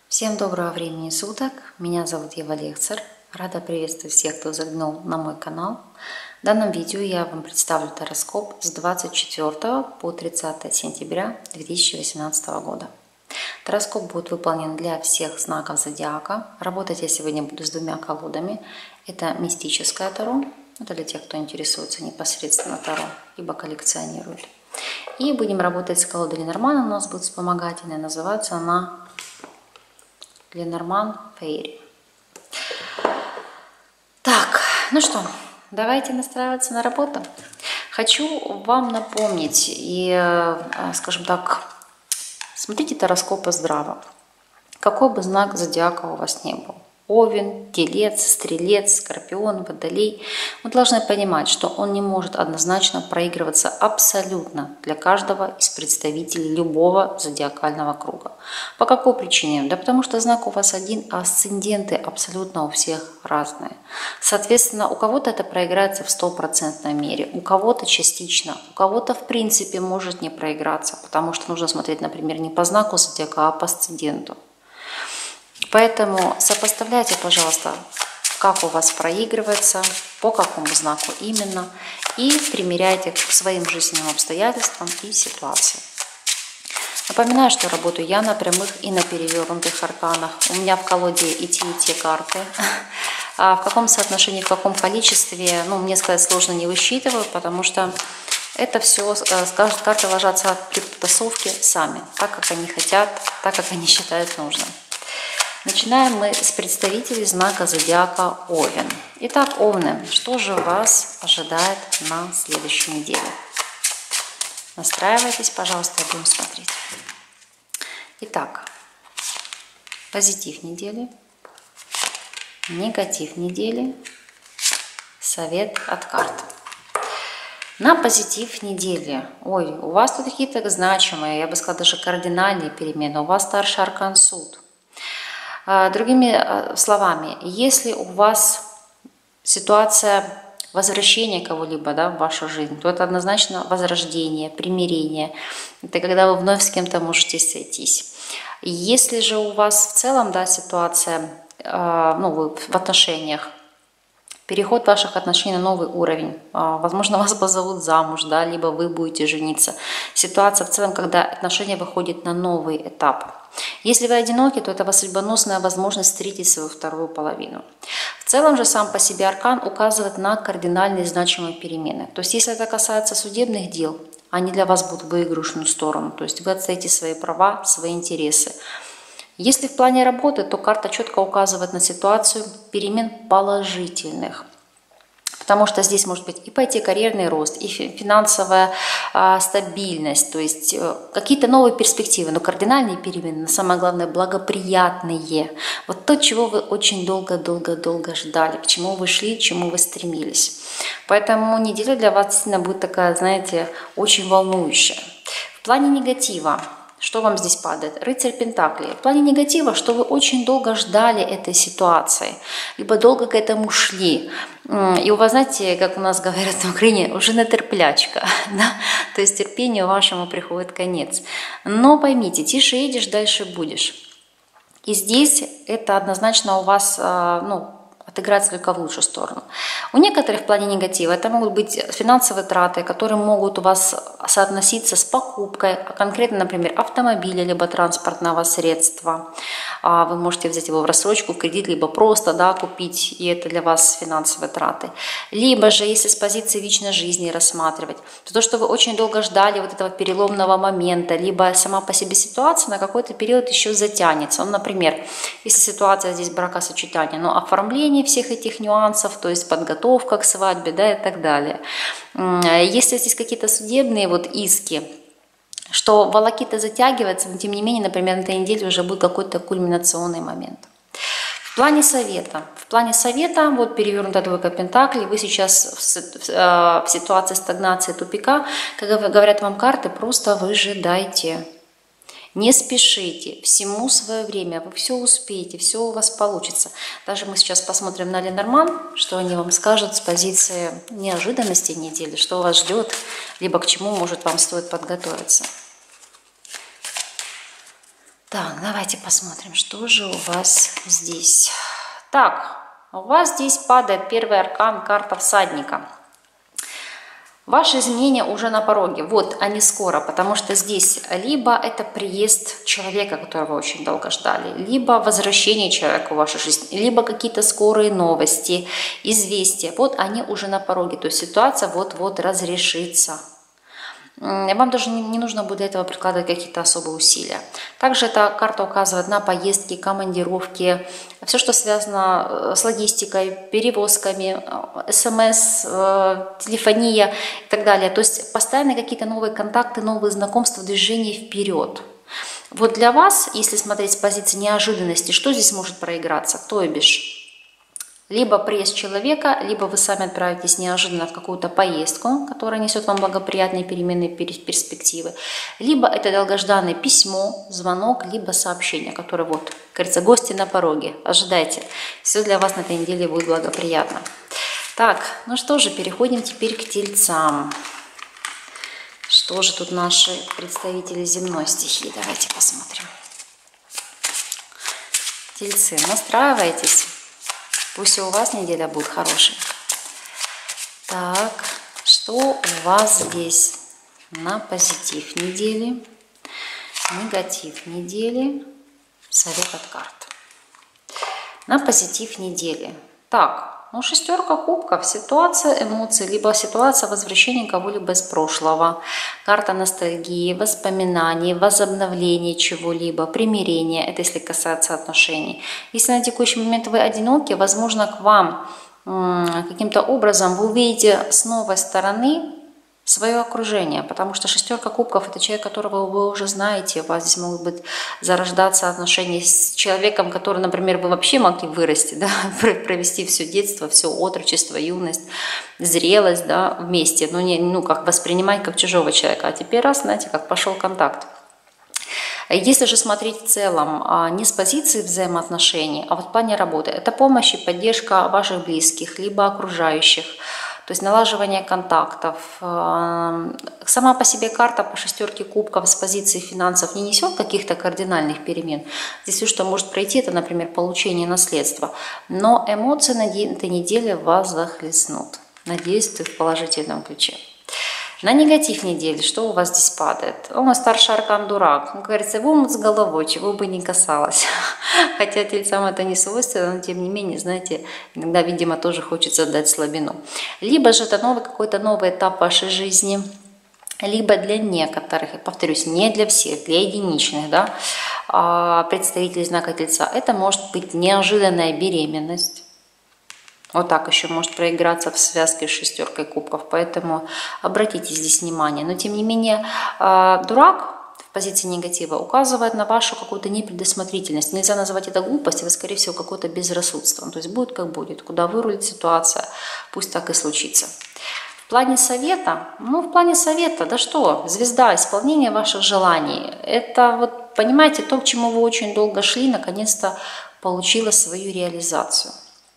Всем доброго времени суток, меня зовут Ева Лехцер, рада приветствовать всех, кто заглянул на мой канал. В данном видео я вам представлю гороскоп с 24 по 30 сентября 2018 года. Гороскоп будет выполнен для всех знаков зодиака. Работать я сегодня буду с двумя колодами. Это мистическое таро, это для тех, кто интересуется непосредственно таро, либо коллекционирует. И будем работать с колодой Ленорман, у нас будет вспомогательная, называется она Ленорман Фейри. Так, ну что, давайте настраиваться на работу. Хочу вам напомнить и, скажем так, смотрите гороскопы здраво. Какой бы знак зодиака у вас ни был. Овен, Телец, Стрелец, Скорпион, Водолей. Вы должны понимать, что он не может однозначно проигрываться абсолютно для каждого из представителей любого зодиакального круга. По какой причине? Да потому что знак у вас один, а асценденты абсолютно у всех разные. Соответственно, у кого-то это проиграется в 100% мере, у кого-то частично, у кого-то в принципе может не проиграться, потому что нужно смотреть, например, не по знаку зодиака, а по асценденту. Поэтому сопоставляйте, пожалуйста, как у вас проигрывается, по какому знаку именно, и примеряйте к своим жизненным обстоятельствам и ситуации. Напоминаю, что работаю я на прямых и на перевернутых арканах. У меня в колоде и те карты. А в каком соотношении, в каком количестве, мне сказать сложно, не высчитываю, потому что это все, карты ложатся при тасовке сами, так как они хотят, так как они считают нужным. Начинаем мы с представителей знака зодиака Овен. Итак, Овны, что же вас ожидает на следующей неделе? Настраивайтесь, пожалуйста, будем смотреть. Итак, позитив недели, негатив недели, совет от карт. На позитив недели. У вас тут какие-то значимые, я бы сказала, даже кардинальные перемены. У вас старший аркан суд. Другими словами, если у вас ситуация возвращения кого-либо в вашу жизнь, то это однозначно возрождение, примирение. Это когда вы вновь с кем-то можете сойтись. Если же у вас в целом ситуация вы в отношениях, переход ваших отношений на новый уровень, возможно, вас позовут замуж, либо вы будете жениться. Ситуация в целом, когда отношения выходят на новый этап. Если вы одиноки, то это у вас судьбоносная возможность встретить свою вторую половину. В целом же сам по себе аркан указывает на кардинальные значимые перемены. То есть если это касается судебных дел, они для вас будут в выигрышную сторону. То есть вы отстоите свои права, свои интересы. Если в плане работы, то карта четко указывает на ситуацию перемен положительных. Потому что здесь может быть и пойти карьерный рост, и финансовая стабильность, то есть какие-то новые перспективы, но кардинальные перемены, но самое главное благоприятные. Вот то, чего вы очень долго ждали, к чему вы шли, к чему вы стремились. Поэтому неделя для вас действительно будет такая, знаете, очень волнующая. В плане негатива. Что вам здесь падает? Рыцарь Пентаклей. В плане негатива, что вы очень долго ждали этой ситуации, либо долго к этому шли. И у вас, знаете, как у нас говорят на Украине, уже нетерплячка. То есть терпению вашему приходит конец. Но поймите, тише едешь, дальше будешь. И здесь это однозначно у вас отыграться только в лучшую сторону. У некоторых в плане негатива это могут быть финансовые траты, которые могут у вас соотноситься с покупкой, конкретно, например, автомобиля, либо транспортного средства. Вы можете взять его в рассрочку, в кредит, либо просто купить, и это для вас финансовые траты. Либо же, если с позиции личной жизни рассматривать, то, что вы очень долго ждали вот этого переломного момента, либо сама по себе ситуация на какой-то период еще затянется. Например, если ситуация здесь бракосочетания, оформление всех этих нюансов, то есть подготовка к свадьбе, и так далее. Если здесь какие-то судебные иски, что волокита затягивается, но тем не менее, например, на этой неделе уже будет какой-то кульминационный момент. В плане совета, перевернутая двойка пентаклей, вы сейчас в ситуации стагнации, тупика, как говорят вам карты, просто выжидайте. Не спешите, всему свое время, вы все успеете, все у вас получится. Даже мы сейчас посмотрим на Ленорман, что они вам скажут с позиции неожиданности недели, что вас ждет, либо к чему, может, вам стоит подготовиться. Так, давайте посмотрим, что же у вас здесь. Так, у вас здесь падает первый аркан, карта всадника. Ваши изменения уже на пороге, вот они скоро, потому что здесь либо это приезд человека, которого вы очень долго ждали, либо возвращение человека в вашу жизнь, либо какие-то скорые новости, известия, вот они уже на пороге, то есть ситуация вот-вот разрешится. Вам даже не нужно будет для этого прикладывать какие-то особые усилия. Также эта карта указывает на поездки, командировки, все, что связано с логистикой, перевозками, СМС, телефония и так далее. То есть постоянно какие-то новые контакты, новые знакомства, движение вперед. Вот для вас, если смотреть с позиции неожиданности, что здесь может проиграться? То бишь, либо приезд человека, либо вы сами отправитесь неожиданно в какую-то поездку, которая несет вам благоприятные переменные перспективы, либо это долгожданное письмо, звонок, либо сообщение, которое вот, как говорится, гости на пороге, ожидайте, все для вас на этой неделе будет благоприятно. Так, ну что же, переходим теперь к тельцам. Что же тут наши представители земной стихии? Давайте посмотрим. Тельцы, настраивайтесь. Пусть и у вас неделя будет хорошей. Так, что у вас здесь на позитив недели, негатив недели, совет от карт. На позитив недели. Так, ну шестерка кубков, ситуация эмоций, либо ситуация возвращения кого-либо из прошлого. Карта ностальгии, воспоминаний, возобновления чего-либо, примирения, это если касается отношений. Если на текущий момент вы одиноки, возможно, к вам каким-то образом вы увидите с новой стороны свое окружение, потому что шестерка кубков – это человек, которого вы уже знаете, у вас здесь могут быть зарождаться отношения с человеком, который, например, вы вообще могли вырасти, да, провести все детство, все отрочество, юность, зрелость, да, вместе, но не, как воспринимать как чужого человека, а теперь раз, знаете, как пошел контакт. Если же смотреть в целом не с позиции взаимоотношений, а вот в плане работы, это помощь и поддержка ваших близких, либо окружающих, то есть налаживание контактов. Сама по себе карта по шестерке кубков с позиции финансов не несет каких-то кардинальных перемен. Здесь все, что может пройти, это, например, получение наследства. Но эмоции на этой неделе вас захлестнут. Надеюсь, ты в положительном ключе. На негатив недели, что у вас здесь падает? У нас старший аркан дурак. Как говорится, в омут с головой, чего бы ни касалось. Хотя тельцам это не свойственно, но тем не менее, знаете, иногда, видимо, тоже хочется дать слабину. Либо же это какой-то новый этап вашей жизни, либо для некоторых, я повторюсь, не для всех, для единичных, да, представителей знака тельца, это может быть неожиданная беременность. Вот так еще может проиграться в связке с шестеркой кубков, поэтому обратите здесь внимание. Но тем не менее, дурак в позиции негатива указывает на вашу какую-то непредусмотрительность. Нельзя называть это глупостью, это, скорее всего, какое-то безрассудство. То есть будет как будет, куда вырулит ситуация, пусть так и случится. В плане совета, да что, звезда, исполнение ваших желаний. Это вот, понимаете, то, к чему вы очень долго шли, наконец-то получило свою реализацию.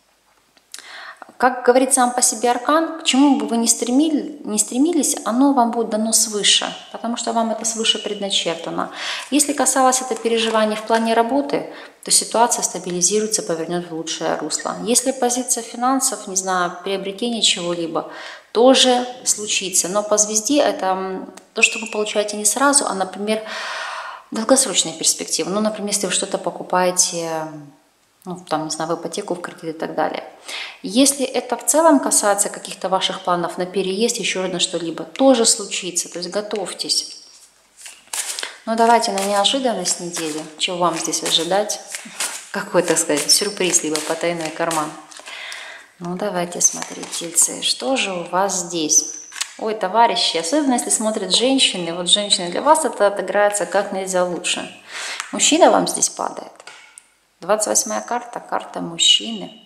Как говорит сам по себе аркан, к чему бы вы ни стремились, оно вам будет дано свыше, потому что вам это свыше предначертано. Если касалось это переживаний в плане работы, то ситуация стабилизируется, повернет в лучшее русло. Если позиция финансов, не знаю, приобретение чего-либо, тоже случится. Но по звезде это то, что вы получаете не сразу, а, например, долгосрочные перспективы. Ну, например, если вы что-то покупаете, не знаю, в ипотеку, в кредит и так далее. Если это в целом касается каких-то ваших планов на переезд, еще на что-либо, тоже случится, то есть готовьтесь. Ну, давайте на неожиданность недели, чего вам здесь ожидать, какой, так сказать, сюрприз, либо потайной карман. Ну, давайте смотреть, тельцы, что же у вас здесь? Ой, товарищи, особенно если смотрят женщины, вот женщины, для вас это отыграется как нельзя лучше. Мужчина вам здесь падает. 28-я карта, карта мужчины.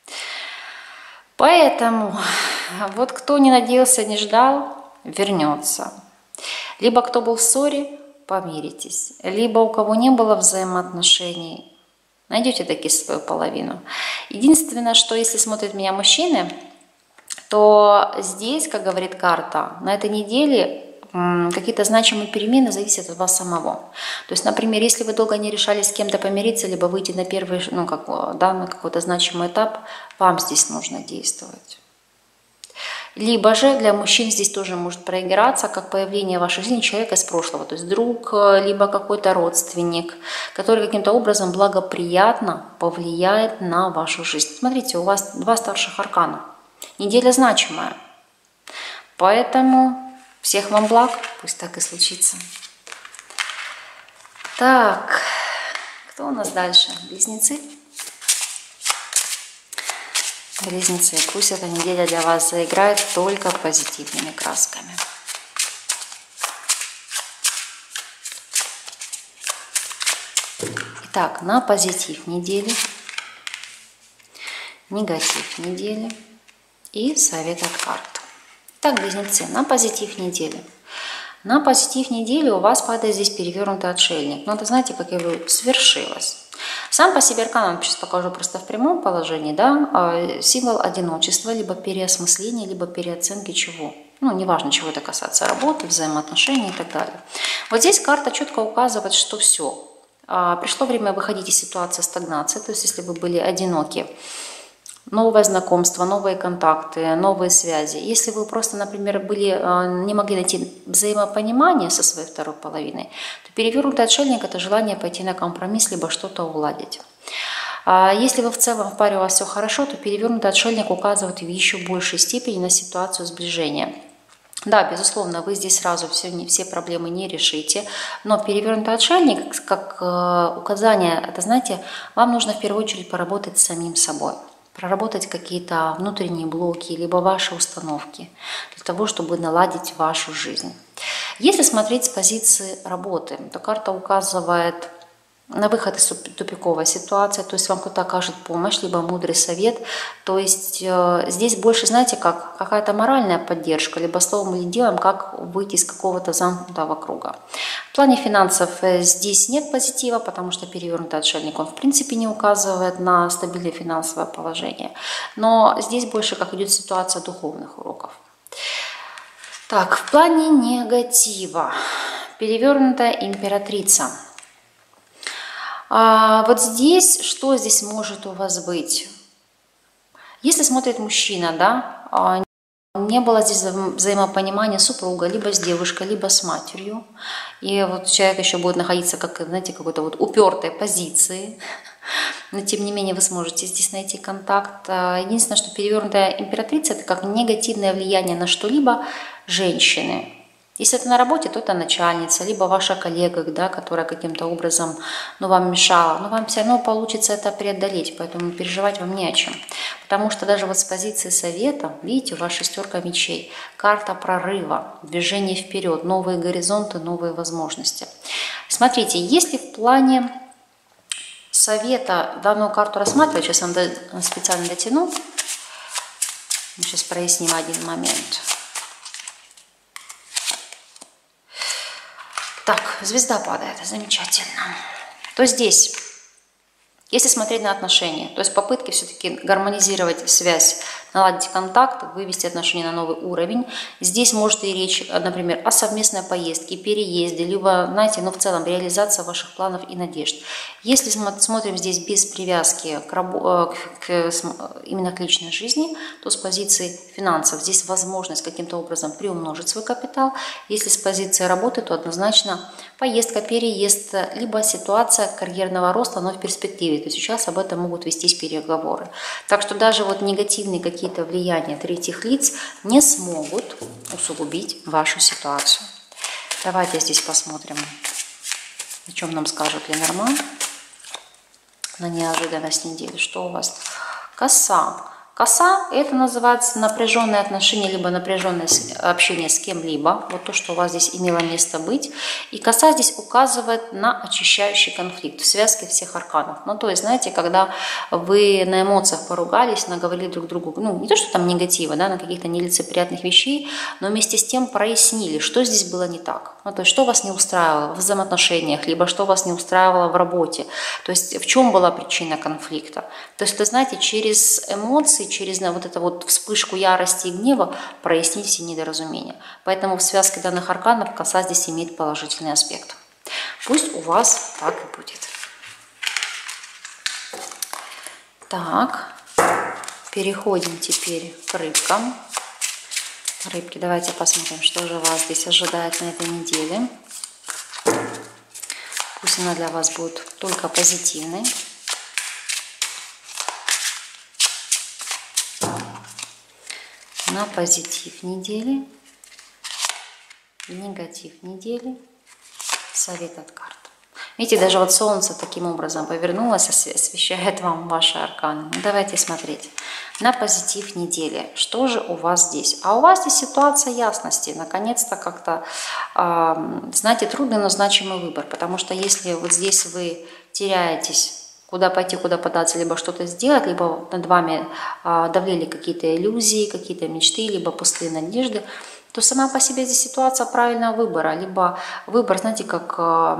Поэтому вот кто не надеялся, не ждал, вернется. Либо кто был в ссоре, помиритесь. Либо у кого не было взаимоотношений, найдете таки свою половину. Единственное, что если смотрят меня мужчины, то здесь, как говорит карта, на этой неделе какие-то значимые перемены зависят от вас самого. То есть, например, если вы долго не решались с кем-то помириться, либо выйти на первый, ну, на какой-то значимый этап, вам здесь нужно действовать. Либо же для мужчин здесь тоже может проиграться, как появление в вашей жизни человека из прошлого, то есть друг, либо какой-то родственник, который каким-то образом благоприятно повлияет на вашу жизнь. Смотрите, у вас 2 старших аркана. Неделя значимая. Поэтому всех вам благ, пусть так и случится. Так, кто у нас дальше? Близнецы? Близнецы, пусть эта неделя для вас заиграет только позитивными красками. Итак, на позитив недели, негатив недели и совет от карт. Итак, близнецы, на позитив недели. На позитив недели у вас падает здесь перевернутый отшельник. Но это, знаете, как я говорю, свершилось. Сам по себе аркан, вам сейчас покажу просто в прямом положении, да, символ одиночества, либо переосмысления, либо переоценки чего. Ну, неважно, чего это касается, работы, взаимоотношений и так далее. Вот здесь карта четко указывает, что все. Пришло время выходить из ситуации стагнации, то есть если вы были одиноки, новое знакомство, новые контакты, новые связи. Если вы просто, например, не могли найти взаимопонимание со своей второй половиной, то перевернутый отшельник – это желание пойти на компромисс, либо что-то уладить. Если вы в целом в паре у вас все хорошо, то перевернутый отшельник указывает в еще большей степени на ситуацию сближения. Да, безусловно, вы здесь сразу все проблемы не решите, но перевернутый отшельник, как указание, это, знаете, вам нужно в первую очередь поработать с самим собой. Проработать какие-то внутренние блоки, либо ваши установки, для того, чтобы наладить вашу жизнь. Если смотреть с позиции работы, то карта указывает на выход из тупиковой ситуации, то есть вам кто-то окажет помощь, либо мудрый совет. То есть здесь больше, знаете, как какая-то моральная поддержка, либо словом или делом, как выйти из какого-то замкнутого круга. В плане финансов здесь нет позитива, потому что перевернутый отшельник, он в принципе не указывает на стабильное финансовое положение. Но здесь больше как идет ситуация духовных уроков. Так, в плане негатива. Перевернутая императрица. Вот здесь, что здесь может у вас быть? Если смотрит мужчина, да, не было здесь взаимопонимания супруга, либо с девушкой, либо с матерью, и вот человек еще будет находиться, как, знаете, какой-то вот упертой позиции, но тем не менее вы сможете здесь найти контакт. Единственное, что перевернутая императрица – это как негативное влияние на что-либо женщины. Если это на работе, то это начальница, либо ваша коллега, да, которая каким-то образом вам мешала. Но вам все равно получится это преодолеть, поэтому переживать вам не о чем. Потому что даже вот с позиции совета, видите, у вас 6 мечей, карта прорыва, движение вперед, новые горизонты, новые возможности. Смотрите, если в плане совета данную карту рассматривать, сейчас я вам специально дотяну, мы сейчас проясним один момент. Так, звезда падает, замечательно. То здесь, если смотреть на отношения, то есть попытки все-таки гармонизировать связь, наладить контакт, вывести отношения на новый уровень. Здесь может и речь, например, о совместной поездке, переезде, либо, знаете, в целом реализация ваших планов и надежд. Если смотрим здесь без привязки именно к личной жизни, то с позиции финансов здесь возможность каким-то образом приумножить свой капитал. Если с позиции работы, то однозначно поездка, переезд, либо ситуация карьерного роста, но в перспективе. То есть сейчас об этом могут вестись переговоры. Так что даже вот негативные какие-то влияния третьих лиц не смогут усугубить вашу ситуацию. Давайте здесь посмотрим, о чем нам скажет Ленорман на неожиданность недели. Что у вас? Коса. Коса – это называется напряженные отношения, либо напряженное общение с кем-либо. Вот то, что у вас здесь имело место быть. И коса здесь указывает на очищающий конфликт в связке всех арканов. Ну, то есть, знаете, когда вы на эмоциях поругались, наговорили друг другу, не то, что там негатива, да, на каких-то нелицеприятных вещей, но вместе с тем прояснили, что здесь было не так. Ну, то есть, что вас не устраивало в взаимоотношениях, либо что вас не устраивало в работе. То есть, в чем была причина конфликта. То есть, вы знаете, через эмоции, эмоции, через вот эту вот вспышку ярости и гнева прояснить все недоразумения. Поэтому в связке данных арканов коса здесь имеет положительный аспект. Пусть у вас так и будет. Так, переходим теперь к рыбкам. Рыбки, давайте посмотрим, что же вас здесь ожидает на этой неделе. Пусть она для вас будет только позитивной. На позитив недели, негатив недели, совет от карт. Видите, даже вот солнце таким образом повернулось, освещает вам ваши арканы. Ну, давайте смотреть. На позитив недели. Что же у вас здесь? А у вас здесь ситуация ясности. Наконец-то как-то, знаете, трудный, но значимый выбор. Потому что если вот здесь вы теряетесь, куда пойти, куда податься, либо что-то сделать, либо над вами давлели какие-то иллюзии, какие-то мечты, либо пустые надежды, то сама по себе здесь ситуация правильного выбора. Либо выбор, знаете, как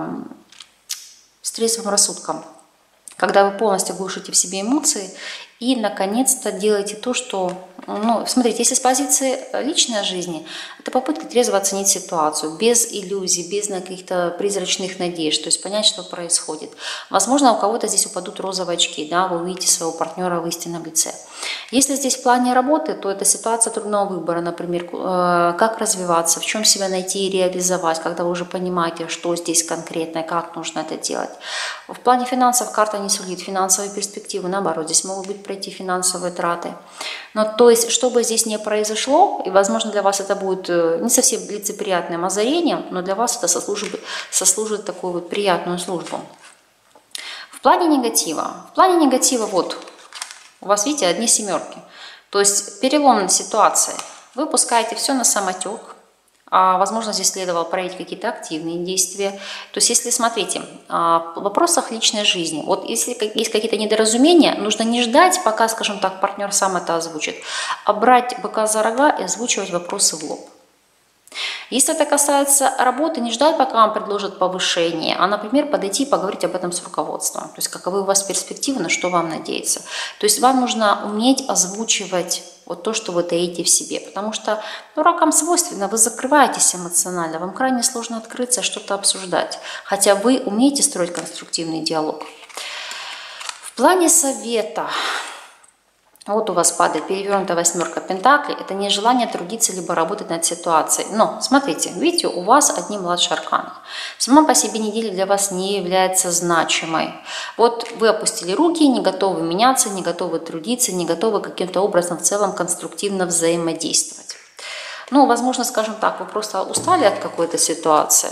с трезвым рассудком. Когда вы полностью глушите в себе эмоции и, наконец-то, делаете то, что... Ну, смотрите, если с позиции личной жизни, это попытка трезво оценить ситуацию, без иллюзий, без каких-то призрачных надежд, то есть понять, что происходит. Возможно, у кого-то здесь упадут розовые очки, да, вы увидите своего партнера в истинном лице. Если здесь в плане работы, то это ситуация трудного выбора, например, как развиваться, в чем себя найти и реализовать, когда вы уже понимаете, что здесь конкретно и как нужно это делать. В плане финансов карта не сулит финансовые перспективы, наоборот, здесь могут быть пройти финансовые траты. Но то есть, что бы здесь ни произошло, и, возможно, для вас это будет не совсем лицеприятным озарением, но для вас это сослужит такую вот приятную службу. В плане негатива вот, у вас, видите, одни семерки. То есть переломная ситуация. Вы пускаете все на самотек. Возможно, здесь следовало проявить какие-то активные действия. То есть, если, смотрите, в вопросах личной жизни, вот если есть какие-то недоразумения, нужно не ждать, пока, скажем так, партнер сам это озвучит, а брать быка за рога и озвучивать вопросы в лоб. Если это касается работы, не ждать, пока вам предложат повышение, а, например, подойти и поговорить об этом с руководством. То есть, каковы у вас перспективы, на что вам надеяться. То есть, вам нужно уметь озвучивать вот то, что вы таите в себе. Потому что ракам свойственно, вы закрываетесь эмоционально, вам крайне сложно открыться и что-то обсуждать. Хотя вы умеете строить конструктивный диалог. В плане совета... Вот у вас падает перевернутая восьмерка пентаклей. Это не желание трудиться либо работать над ситуацией. Но, смотрите, видите, у вас одни младшие арканы. Сама по себе неделя для вас не является значимой. Вот вы опустили руки, не готовы меняться, не готовы трудиться, не готовы каким-то образом в целом конструктивно взаимодействовать. Ну, возможно, скажем так, вы просто устали от какой-то ситуации.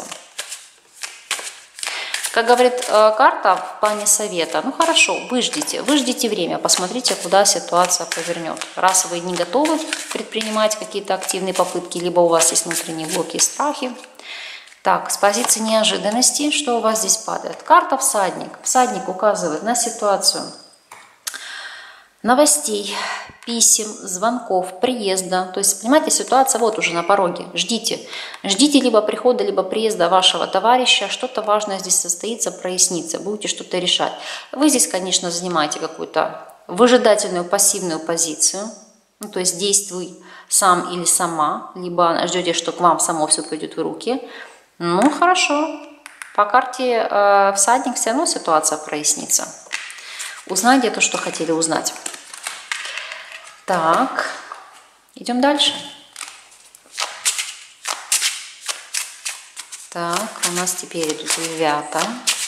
Как говорит карта в плане совета, ну хорошо, выждите время, посмотрите, куда ситуация повернет. Раз вы не готовы предпринимать какие-то активные попытки, либо у вас есть внутренние блоки и страхи. Так, с позиции неожиданности, что у вас здесь падает? Карта всадник. Всадник указывает на ситуацию новостей, писем, звонков, приезда. То есть, понимаете, ситуация вот уже на пороге. Ждите. Ждите либо прихода, либо приезда вашего товарища. Что-то важное здесь состоится, прояснится. Будете что-то решать. Вы здесь, конечно, занимаете какую-то выжидательную, пассивную позицию. Ну, то есть, действуй сам или сама. Либо ждете, что к вам само все пойдет в руки. Ну, хорошо. По карте всадник все равно ситуация прояснится. Узнайте то, что хотели узнать. Так, идем дальше. Так, у нас теперь идут львята.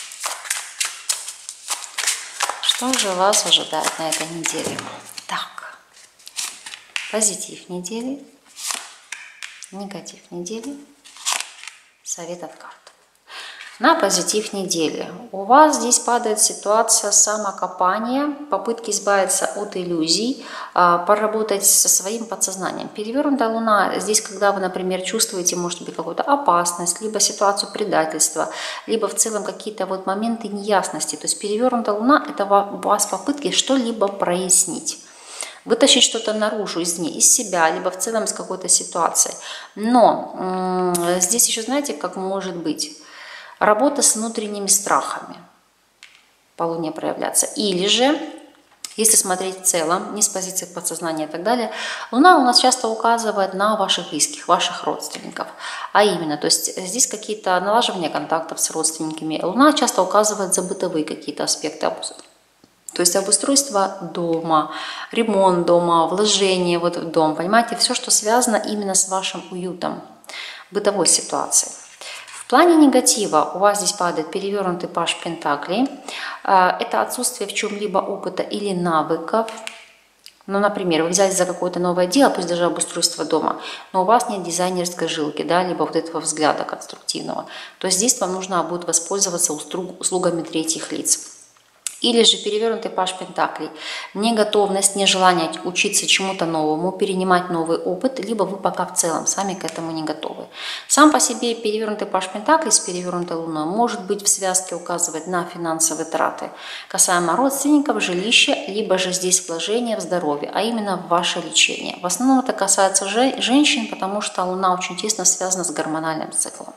Что же вас ожидает на этой неделе? Так, позитив недели, негатив недели, совет от карт. На позитив недели. У вас здесь падает ситуация самокопания, попытки избавиться от иллюзий, поработать со своим подсознанием. Перевернутая луна, здесь, когда вы, например, чувствуете, может быть, какую-то опасность, либо ситуацию предательства, либо в целом какие-то вот моменты неясности. То есть перевернутая луна – это у вас попытки что-либо прояснить. Вытащить что-то наружу, извне, из себя, либо в целом из какой-то ситуации. Но здесь еще, знаете, как может быть? Работа с внутренними страхами по Луне проявляться. Или же Если смотреть в целом, не с позиции подсознания и так далее, Луна у нас часто указывает на ваших близких, ваших родственников. А именно, то есть здесь какие-то налаживания контактов с родственниками. Луна часто указывает за бытовые какие-то аспекты. То есть обустройство дома, ремонт дома, вложение вот в дом. Понимаете, все, что связано именно с вашим уютом, бытовой ситуацией. В плане негатива у вас здесь падает перевернутый паж пентаклей. Это отсутствие в чем-либо опыта или навыков. Ну, например, вы взялись за какое-то новое дело, пусть даже обустройство дома, но у вас нет дизайнерской жилки, да, либо вот этого взгляда конструктивного. То есть здесь вам нужно будет воспользоваться услугами третьих лиц. Или же перевернутый паж пентаклей. Неготовность, нежелание учиться чему-то новому, перенимать новый опыт, либо вы пока в целом сами к этому не готовы. Сам по себе перевернутый паж пентаклей с перевернутой луной может быть в связке указывать на финансовые траты, касаемо родственников, жилища, либо же здесь вложение в здоровье, а именно в ваше лечение. В основном это касается женщин, потому что луна очень тесно связана с гормональным циклом.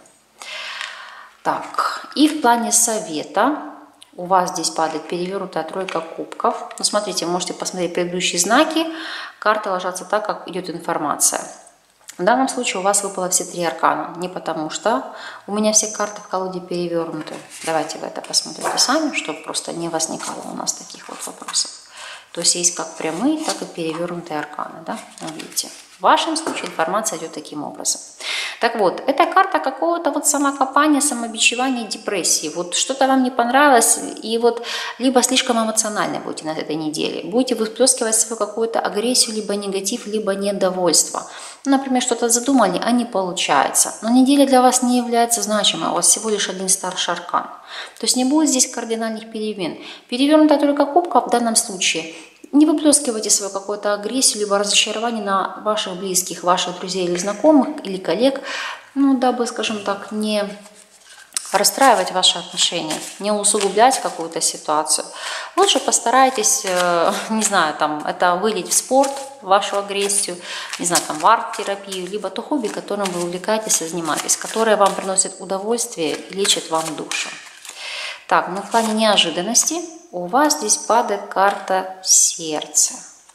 Так, и в плане совета у вас здесь падает перевернутая тройка кубков. Ну, смотрите, можете посмотреть предыдущие знаки. Карты ложатся так, как идет информация. В данном случае у вас выпало все 3 аркана. Не потому что у меня все карты в колоде перевернуты. Давайте вы это посмотрите сами, чтобы просто не возникало у нас таких вот вопросов. То есть есть как прямые, так и перевернутые арканы. Да? Ну, видите. В вашем случае информация идет таким образом. Так вот, это карта какого-то вот самокопания, самобичевания, депрессии. Вот что-то вам не понравилось, и вот либо слишком эмоционально будете на этой неделе. Будете выплескивать свою какую-то агрессию, либо негатив, либо недовольство. Например, что-то задумали, а не получается. Но неделя для вас не является значимой, у вас всего лишь один старший аркан. То есть не будет здесь кардинальных перемен. Перевернутая тройка кубков в данном случае. Не выплескивайте свою какую-то агрессию, либо разочарование на ваших близких, ваших друзей или знакомых, или коллег, ну, дабы, скажем так, не расстраивать ваши отношения, не усугублять какую-то ситуацию. Лучше постарайтесь, не знаю, там, это вылить в спорт, вашу агрессию, не знаю, там, в арт-терапию, либо то хобби, которым вы увлекаетесь и занимаетесь, которое вам приносит удовольствие и лечит вам душу. Так, ну в плане неожиданности у вас здесь падает карта сердца.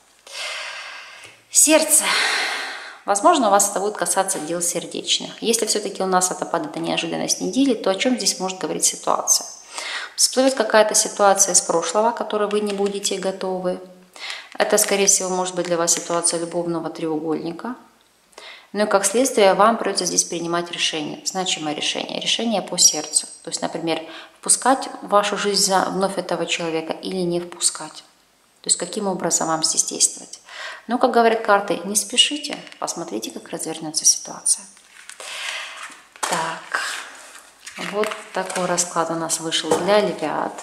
Сердце. Возможно, у вас это будет касаться дел сердечных. Если все-таки у нас это падает на неожиданность недели, то о чем здесь может говорить ситуация? Всплывет какая-то ситуация из прошлого, к которой вы не будете готовы. Это, скорее всего, может быть для вас ситуация любовного треугольника. Ну и как следствие вам придется здесь принимать решение, значимое решение, решение по сердцу. То есть, например, впускать в вашу жизнь вновь этого человека или не впускать. То есть каким образом вам здесь действовать. Но, как говорят карты, не спешите, посмотрите, как развернется ситуация. Так, вот такой расклад у нас вышел для львят.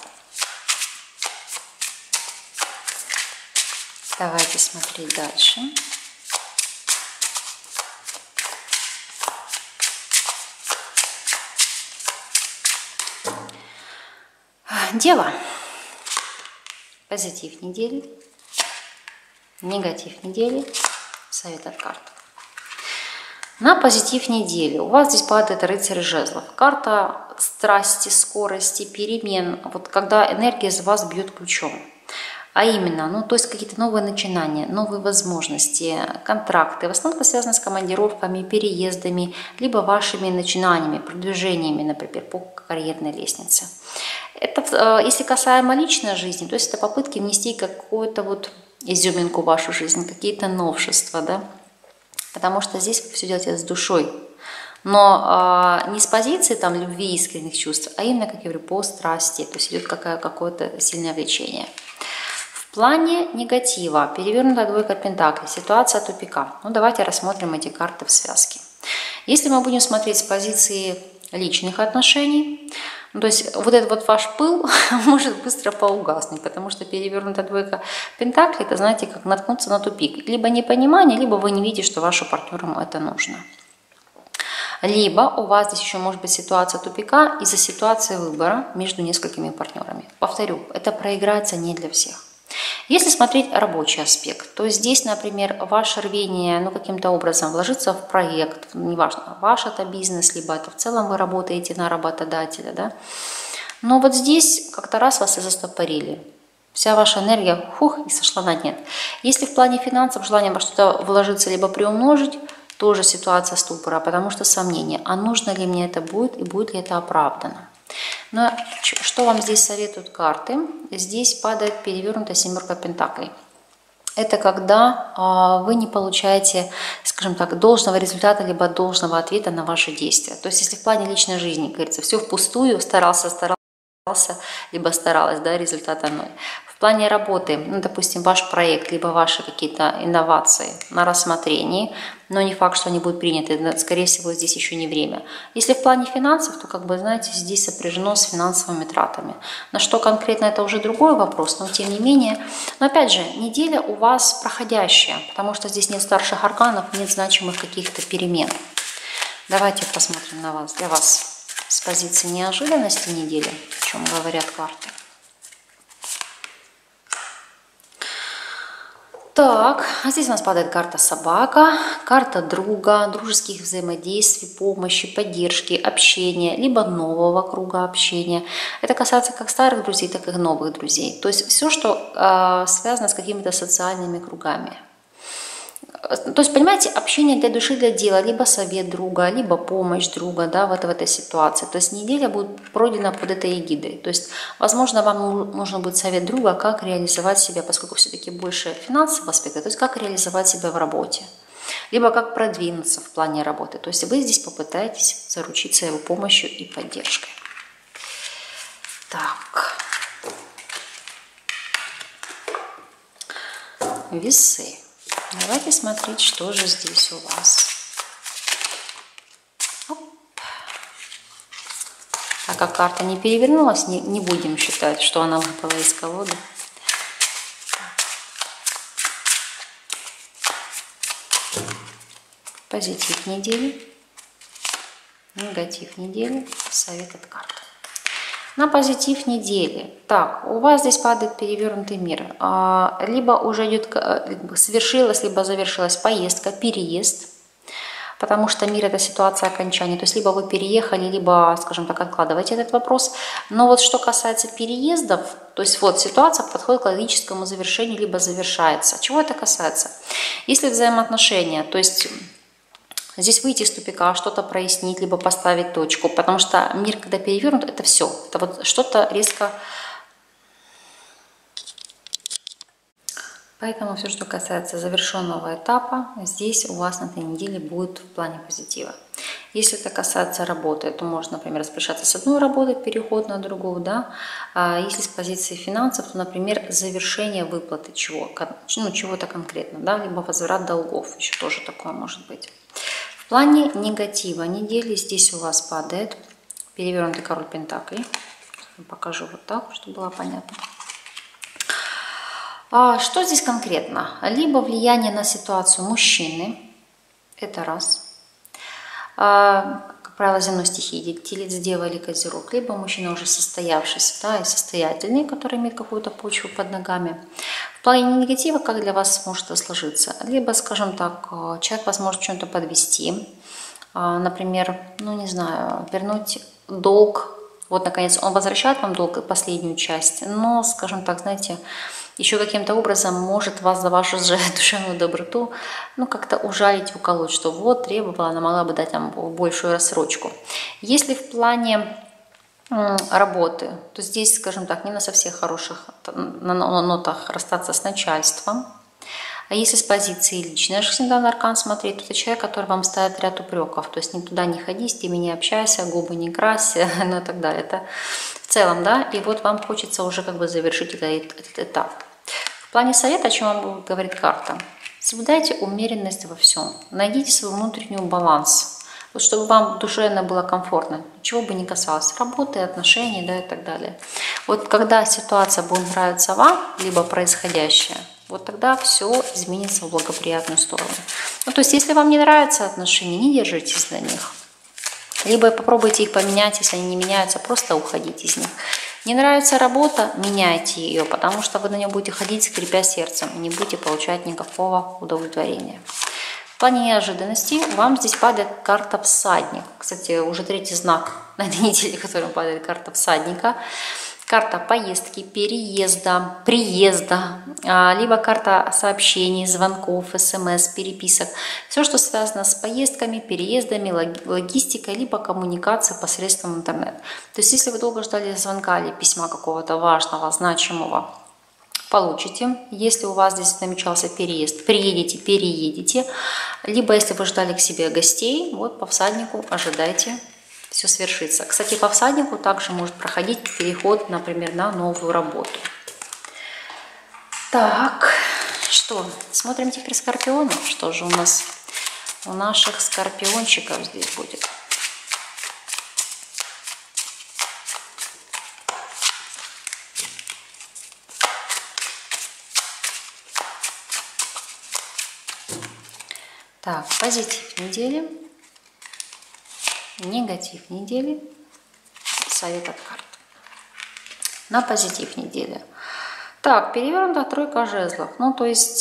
Давайте смотреть дальше. Дева. Позитив недели, негатив недели, совет от карт. На позитив недели у вас здесь падает рыцарь жезлов. Карта страсти, скорости, перемен, вот когда энергия из вас бьет ключом. А именно, ну, то есть какие-то новые начинания, новые возможности, контракты. В основном это связано с командировками, переездами, либо вашими начинаниями, продвижениями, например, по карьерной лестнице. Это, если касаемо личной жизни, то есть это попытки внести какую-то вот изюминку в вашу жизнь, какие-то новшества, да, потому что здесь вы все делаете с душой, но не с позиции там любви, искренних чувств, а именно, как я говорю, по страсти, то есть идет какое-то сильное влечение. В плане негатива, перевернутая двойка пентаклей, ситуация тупика. Ну, давайте рассмотрим эти карты в связке. Если мы будем смотреть с позиции личных отношений, то есть вот этот вот ваш пыл может быстро поугаснуть, потому что перевернутая двойка пентаклей, это, знаете, как наткнуться на тупик. Либо непонимание, либо вы не видите, что вашему партнеру это нужно. Либо у вас здесь еще может быть ситуация тупика из-за ситуации выбора между несколькими партнерами. Повторю, это проиграется не для всех. Если смотреть рабочий аспект, то здесь, например, ваше рвение, ну, каким-то образом вложиться в проект, неважно, ваш это бизнес, либо это в целом вы работаете на работодателя, да, но вот здесь как-то раз вас и застопорили. Вся ваша энергия, хух, и сошла на нет. Если в плане финансов желание во что-то вложиться либо приумножить, тоже ситуация ступора, потому что сомнения, а нужно ли мне это будет и будет ли это оправдано. Но что вам здесь советуют карты? Здесь падает перевернутая семерка пентаклей. Это когда вы не получаете, скажем так, должного результата, либо должного ответа на ваши действия. То есть если в плане личной жизни, говорится, все впустую, старался, либо старалась, да, результата ноль. В плане работы, ну, допустим, ваш проект, либо ваши какие-то инновации на рассмотрении, но не факт, что они будут приняты, скорее всего, здесь еще не время. Если в плане финансов, то, как бы, знаете, здесь сопряжено с финансовыми тратами. На что конкретно, это уже другой вопрос, но тем не менее. Но опять же, неделя у вас проходящая, потому что здесь нет старших арканов, нет значимых каких-то перемен. Давайте посмотрим на вас, для вас с позиции неожиданности недели, о чем говорят карты. Так, а здесь у нас падает карта собака, карта друга, дружеских взаимодействий, помощи, поддержки, общения, либо нового круга общения. Это касается как старых друзей, так и новых друзей. То есть все, что связано с какими-то социальными кругами. То есть, понимаете, общение для души, для дела, либо совет друга, либо помощь друга, да, в этой ситуации. То есть неделя будет пройдена под этой эгидой. То есть, возможно, вам нужен будет совет друга, как реализовать себя, поскольку все-таки больше финансового аспекта, то есть как реализовать себя в работе, либо как продвинуться в плане работы. То есть вы здесь попытаетесь заручиться его помощью и поддержкой. Так. Весы. Давайте смотреть, что же здесь у вас. Оп. А как карта не перевернулась, не будем считать, что она выпала из колоды. Позитив недели, негатив недели, совет от карты. На позитив недели. Так, у вас здесь падает перевернутый мир. Либо уже идет, совершилась, либо завершилась поездка, переезд. Потому что мир – это ситуация окончания. То есть либо вы переехали, либо, скажем так, откладываете этот вопрос. Но вот что касается переездов, то есть вот ситуация подходит к логическому завершению, либо завершается. Чего это касается? Если взаимоотношения, то есть здесь выйти из тупика, что-то прояснить, либо поставить точку, потому что мир, когда перевернут, это все. Это вот что-то резко. Поэтому все, что касается завершенного этапа, здесь у вас на этой неделе будет в плане позитива. Если это касается работы, то можно, например, распоряжаться с одной работы, переход на другую, да. А если с позиции финансов, то, например, завершение выплаты чего-то конкретно, да, либо возврат долгов, еще тоже такое может быть. В плане негатива недели здесь у вас падает перевернутый король пентаклей. Покажу вот так, чтобы было понятно. Что здесь конкретно? Либо влияние на ситуацию мужчины, это раз. Как правило, земной стихии, телец, дева или козерог. Либо мужчина уже состоявшийся, да, и состоятельный, который имеет какую-то почву под ногами. В плане негатива, как для вас может это сложиться? Либо, скажем так, человек вас может чем-то подвести. Например, ну не знаю, вернуть долг. Вот, наконец, он возвращает вам долг, последнюю часть. Но, скажем так, знаете, еще каким-то образом может вас за вашу же душевную доброту, ну, как-то ужалить, уколоть, что вот, требовала, она могла бы дать вам большую рассрочку. Если в плане работы, то здесь, скажем так, не на со всех хороших нотах расстаться с начальством. А если с позиции личной жизни данный аркан смотреть, то это человек, который вам ставит ряд упреков. То есть ни туда не ходи, с теми не общайся, губы не крась, ну и так далее. Это в целом, да, и вот вам хочется уже как бы завершить этот этап. В плане совета, о чем вам говорит карта, соблюдайте умеренность во всем, найдите свой внутренний баланс, вот чтобы вам душевно было комфортно, чего бы ни касалось, работы, отношений, да, и так далее. Вот когда ситуация будет нравиться вам, либо происходящее, вот тогда все изменится в благоприятную сторону. Ну, то есть, если вам не нравятся отношения, не держитесь на них. Либо попробуйте их поменять, если они не меняются, просто уходите из них. Не нравится работа, меняйте ее, потому что вы на нее будете ходить, скрипя сердцем, и не будете получать никакого удовлетворения. В плане неожиданностей вам здесь падает карта всадник. Кстати, уже третий знак на этой неделе, который падает карта всадника. карта поездки, переезда, приезда, либо карта сообщений, звонков, смс, переписок. Все, что связано с поездками, переездами, логистикой, либо коммуникацией посредством интернета. То есть, если вы долго ждали звонка или письма какого-то важного, значимого, получите. Если у вас здесь намечался переезд, приедете, переедете. Либо, если вы ждали к себе гостей, вот по всаднику ожидайте. Все свершится. Кстати, по всаднику также может проходить переход, например, на новую работу. Так, что? Смотрим теперь скорпионов. Что же у нас у наших скорпиончиков здесь будет? Так, позитив недели. Негатив недели, совет от карт. На позитив недели. Так, перевернутая тройка жезлов. Ну, то есть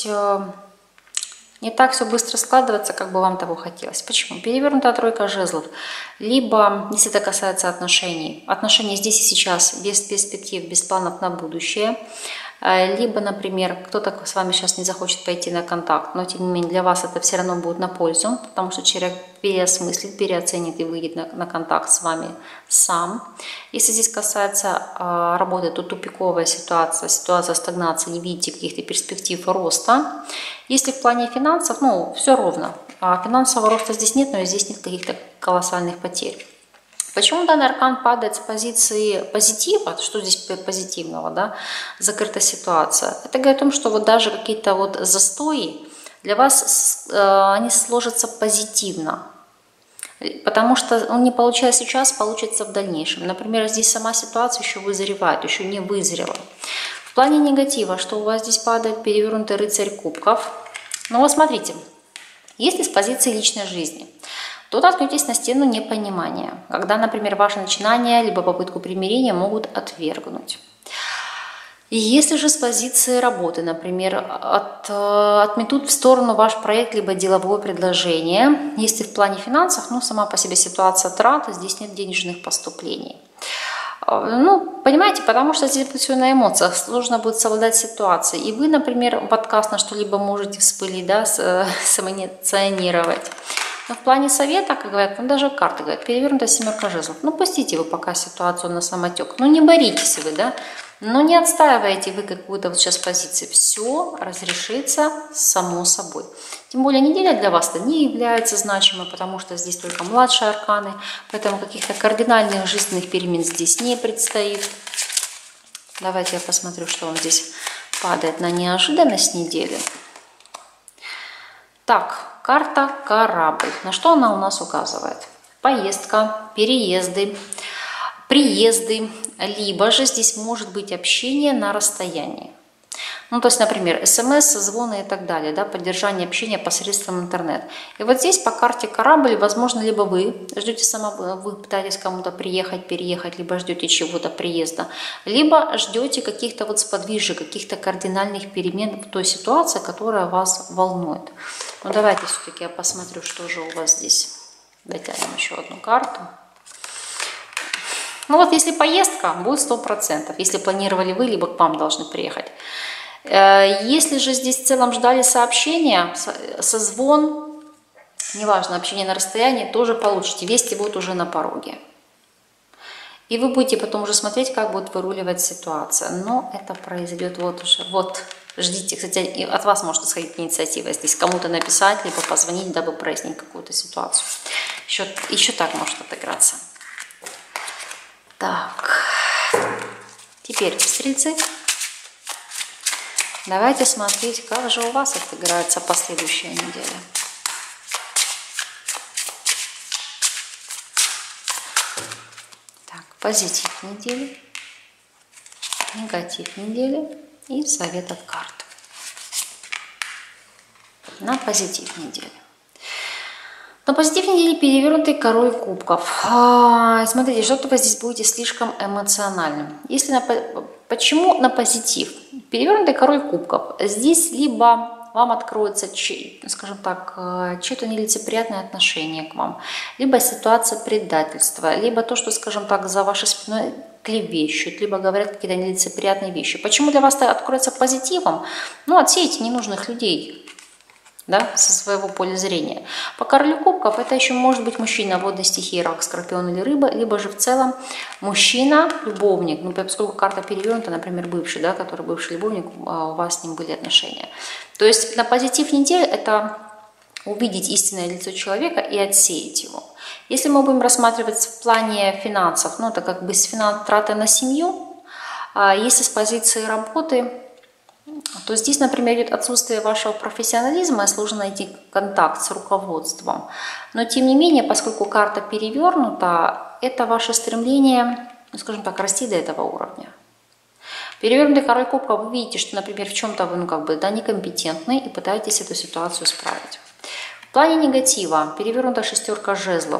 не так все быстро складывается, как бы вам того хотелось. Почему? Перевернутая тройка жезлов. Либо, если это касается отношений, отношения здесь и сейчас, без перспектив, без планов на будущее. Либо, например, кто-то с вами сейчас не захочет пойти на контакт, но тем не менее для вас это все равно будет на пользу, потому что человек переосмыслит, переоценит и выйдет на контакт с вами сам. Если здесь касается работы, то тупиковая ситуация, ситуация стагнации, не видите каких-то перспектив роста. Если в плане финансов, ну, все ровно. Финансового роста здесь нет, но и здесь нет каких-то колоссальных потерь. Почему данный аркан падает с позиции позитива? Что здесь позитивного, да? Закрытая ситуация. Это говорит о том, что вот даже какие-то вот застои для вас, они сложатся позитивно. Потому что он не получается сейчас, получится в дальнейшем. Например, здесь сама ситуация еще вызревает, еще не вызрела. В плане негатива, что у вас здесь падает перевернутый рыцарь кубков. Ну вот смотрите, если с позиции личной жизни, то наткнетесь на стену непонимания, когда, например, ваше начинание либо попытку примирения могут отвергнуть. И если же с позиции работы, например, отметут в сторону ваш проект либо деловое предложение, если в плане финансов, ну, сама по себе ситуация трат, здесь нет денежных поступлений. Ну, понимаете, потому что здесь все на эмоциях, сложно будет совладать ситуацией. И вы, например, в отказ на что-либо можете вспылить, да, санкционировать. Но в плане совета, как говорят, ну даже карты говорят, перевернутая семерка жезлов. Ну пустите вы пока ситуацию на самотек. Ну не боритесь вы, да. Но не отстаиваете вы какую-то вот сейчас позицию. Все разрешится само собой. Тем более неделя для вас-то не является значимой, потому что здесь только младшие арканы. Поэтому каких-то кардинальных жизненных перемен здесь не предстоит. Давайте я посмотрю, что он здесь падает на неожиданность недели. Так. Карта корабль. На что она у нас указывает? Поездка, переезды, приезды, либо же здесь может быть общение на расстоянии. Ну, то есть, например, смс, созвоны и так далее, да, поддержание общения посредством интернета. И вот здесь по карте корабль, возможно, либо вы ждете вы пытаетесь кому-то приехать, переехать, либо ждете чего-то приезда, либо ждете каких-то вот сподвижек, каких-то кардинальных перемен в той ситуации, которая вас волнует. Ну, давайте все-таки я посмотрю, что же у вас здесь. Дотянем еще одну карту. Ну вот, если поездка, будет 100%. Если планировали вы, либо к вам должны приехать. Если же здесь в целом ждали сообщения, созвон, неважно, общение на расстоянии, тоже получите. Вести будут уже на пороге. И вы будете потом уже смотреть, как будет выруливать ситуация. Но это произойдет вот уже. Вот, ждите. Кстати, от вас может исходить инициатива. Здесь кому-то написать, либо позвонить, дабы прояснить какую-то ситуацию. Еще так может отыграться. Так. Теперь стрельцы. Давайте смотреть, как же у вас отыграется последующая неделя. Так, позитив недели, негатив недели и совет от карт. На позитив недели. На позитив недели перевернутый король кубков. Смотрите, что-то вы здесь будете слишком эмоциональным. Почему на позитив? Перевернутый король кубков. Здесь либо вам откроется, скажем так, чье-то нелицеприятное отношение к вам, либо ситуация предательства, либо то, что, скажем так, за вашей спиной клевещут, либо говорят какие-то нелицеприятные вещи. Почему для вас это откроется позитивом? Ну, отсеять ненужных людей, да, со своего поля зрения. По королю кубков это еще может быть мужчина водной стихии, рак, скорпион или рыба, либо же в целом мужчина, любовник, ну, поскольку карта перевернута, например, бывший, да, который бывший любовник, у вас с ним были отношения. То есть на позитив недели это увидеть истинное лицо человека и отсеять его. Если мы будем рассматривать в плане финансов, ну, это как бы траты на семью, если с позиции работы, то здесь, например, идет отсутствие вашего профессионализма, и сложно найти контакт с руководством. Но, тем не менее, поскольку карта перевернута, это ваше стремление, ну, скажем так, расти до этого уровня. Перевернутый король кубков, вы видите, что, например, в чем-то вы, ну, как бы, да, некомпетентны и пытаетесь эту ситуацию исправить. В плане негатива, перевернутая шестерка жезлов.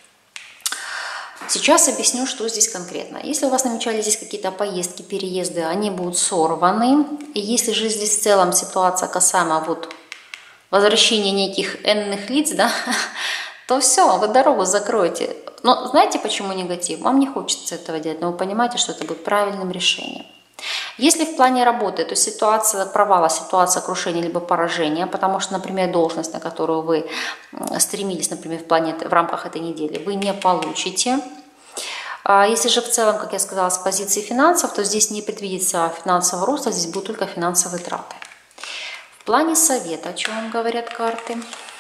Сейчас объясню, что здесь конкретно. Если у вас намечались здесь какие-то поездки, переезды, они будут сорваны. И если же здесь в целом ситуация касаемо вот возвращения неких энных лиц, да, то все, вы дорогу закроете. Но знаете, почему негатив? Вам не хочется этого делать, но вы понимаете, что это будет правильным решением. Если в плане работы, то ситуация провала, ситуация крушения либо поражения, потому что, например, должность, на которую вы стремились, например, в рамках этой недели, вы не получите. Если же в целом, как я сказала, с позиции финансов, то здесь не предвидится финансового роста, здесь будут только финансовые траты. В плане совета, о чем вам говорят карты?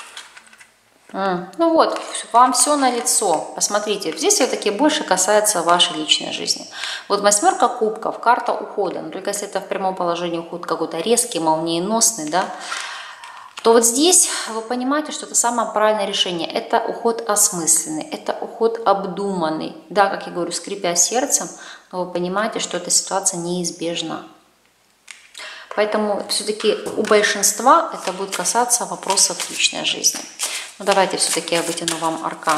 Ну вот, вам все налицо. Посмотрите, здесь все-таки больше касается вашей личной жизни. Вот восьмерка кубков, карта ухода. Но только если это в прямом положении уход какой-то резкий, молниеносный, да, то вот здесь вы понимаете, что это самое правильное решение. Это уход осмысленный, это уход обдуманный. Да, как я говорю, скрипя сердцем, но вы понимаете, что эта ситуация неизбежна. Поэтому все-таки у большинства это будет касаться вопросов личной жизни. Ну, давайте все-таки я вытяну вам аркан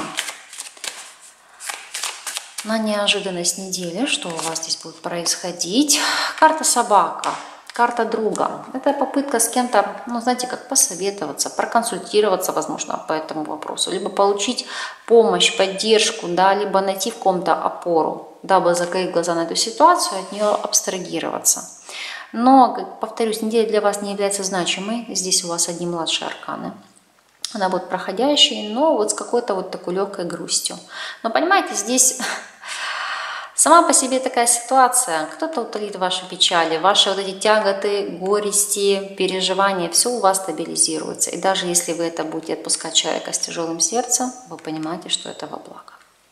на неожиданность недели, что у вас здесь будет происходить. Карта собака, карта друга. Это попытка с кем-то, ну, знаете, как посоветоваться, проконсультироваться, возможно, по этому вопросу, либо получить помощь, поддержку, да, либо найти в ком-то опору, дабы закрыть глаза на эту ситуацию, от нее абстрагироваться. Но, повторюсь, неделя для вас не является значимой. Здесь у вас одни младшие арканы. Она будет проходящей, но вот с какой-то вот такой легкой грустью. Но понимаете, здесь сама по себе такая ситуация. Кто-то утолит ваши печали, ваши вот эти тяготы, горести, переживания. Все у вас стабилизируется. И даже если вы это будете отпускать человека с тяжелым сердцем, вы понимаете, что это во благо.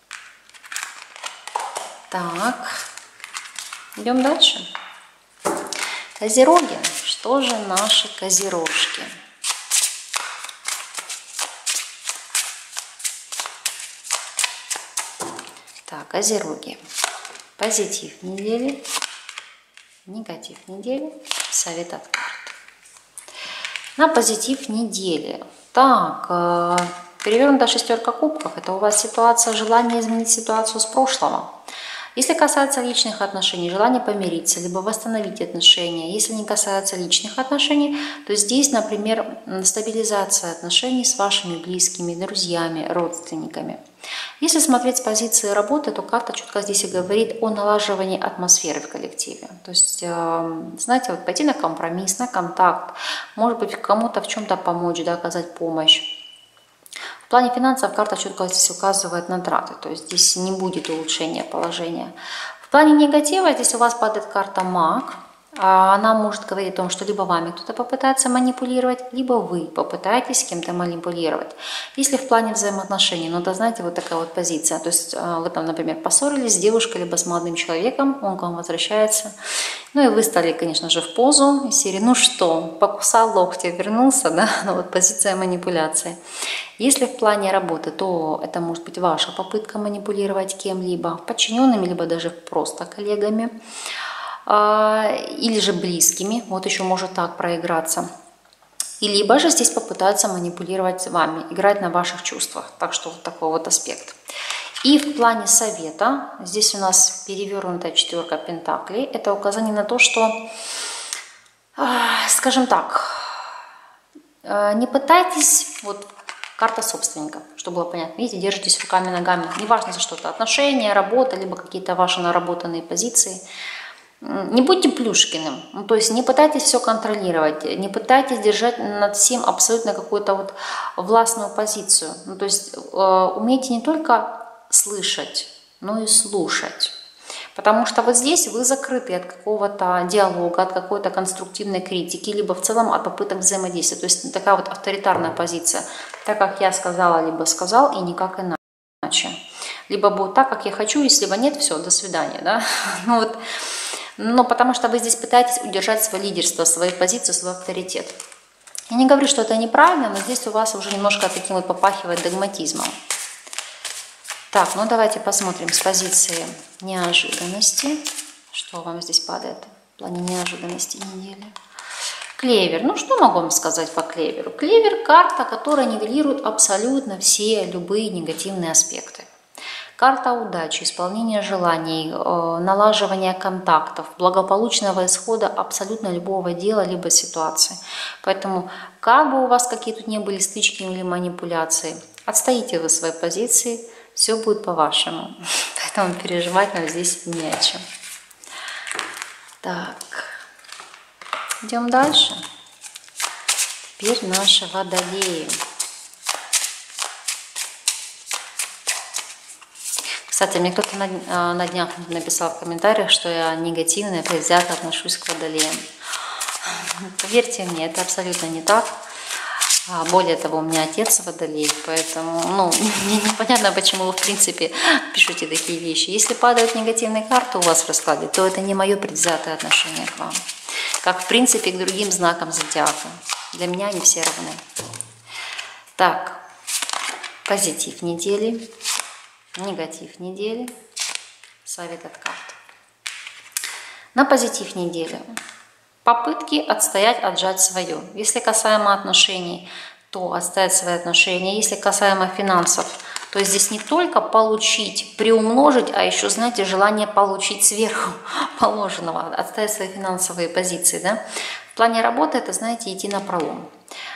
Так, идем дальше. Козероги. Что же наши козерожки? Так, козероги. Позитив недели, негатив недели, совет от карт. На позитив недели. Так, перевернутая шестерка кубков. Это у вас ситуация, желание изменить ситуацию с прошлого. Если касается личных отношений, желание помириться, либо восстановить отношения. Если не касается личных отношений, то здесь, например, стабилизация отношений с вашими близкими, друзьями, родственниками. Если смотреть с позиции работы, то карта четко здесь и говорит о налаживании атмосферы в коллективе. То есть, знаете, вот пойти на компромисс, на контакт, может быть, кому-то в чем-то помочь, да, оказать помощь. В плане финансов карта четко здесь указывает на траты, то есть здесь не будет улучшения положения. В плане негатива здесь у вас падает карта Маг. Она может говорить о том, что либо вами кто-то попытается манипулировать, либо вы попытаетесь с кем-то манипулировать. Если в плане взаимоотношений, ну это, знаете, вот такая вот позиция. То есть вы там, например, поссорились с девушкой, либо с молодым человеком, он к вам возвращается. Ну и вы стали, конечно же, в позу из серии «Ну что, покусал локти, вернулся», да, ну вот позиция манипуляции. Если в плане работы, то это может быть ваша попытка манипулировать кем-либо, подчиненными, либо даже просто коллегами. Или же близкими, вот еще может так проиграться. И либо же здесь попытаются манипулировать вами, играть на ваших чувствах. Так что вот такой вот аспект. И в плане совета, здесь у нас перевернутая четверка пентаклей. Это указание на то, что, скажем так, не пытайтесь, вот карта собственника, чтобы было понятно. Видите, держитесь руками, ногами. Неважно за что-то. Отношения, работа, либо какие-то ваши наработанные позиции. Не будьте Плюшкиным. Ну, то есть не пытайтесь все контролировать. Не пытайтесь держать над всем абсолютно какую-то вот властную позицию. Ну, то есть умейте не только слышать, но и слушать. Потому что вот здесь вы закрыты от какого-то диалога, от какой-то конструктивной критики, либо в целом от попыток взаимодействия. То есть такая вот авторитарная позиция. Так, как я сказала, либо сказал, и никак иначе. Либо будет так, как я хочу, если либо нет, все, до свидания. Да? Ну, вот. Но потому что вы здесь пытаетесь удержать свое лидерство, свою позицию, свой авторитет. Я не говорю, что это неправильно, но здесь у вас уже немножко таким вот попахивает догматизмом. Так, ну давайте посмотрим с позиции неожиданности, что вам здесь падает в плане неожиданности недели. Клевер. Ну, что могу вам сказать по клеверу? Клевер – карта, которая нивелирует абсолютно все любые негативные аспекты. Карта удачи, исполнения желаний, налаживания контактов, благополучного исхода абсолютно любого дела либо ситуации. Поэтому, как бы у вас какие тут ни были стычки или манипуляции, отстоите вы свои позиции, все будет по-вашему. Поэтому переживать нам здесь не о чем. Так, идем дальше. Теперь наши водолеи. Кстати, мне кто-то на днях написал в комментариях, что я негативно, предвзято отношусь к водолеям. Поверьте мне, это абсолютно не так. Более того, у меня отец водолей, поэтому мне непонятно, почему вы, в принципе, пишете такие вещи. Если падают негативные карты у вас в раскладе, то это не мое предвзятое отношение к вам. Как, в принципе, к другим знакам зодиака. Для меня они все равны. Так, позитив недели, негатив недели, совет от карт. На позитив недели. Попытки отстоять, отжать свое. Если касаемо отношений, то отстоять свои отношения. Если касаемо финансов, то здесь не только получить, приумножить, а еще, знаете, желание получить сверху положенного, отстоять свои финансовые позиции. Да? В плане работы это, знаете, идти напролом.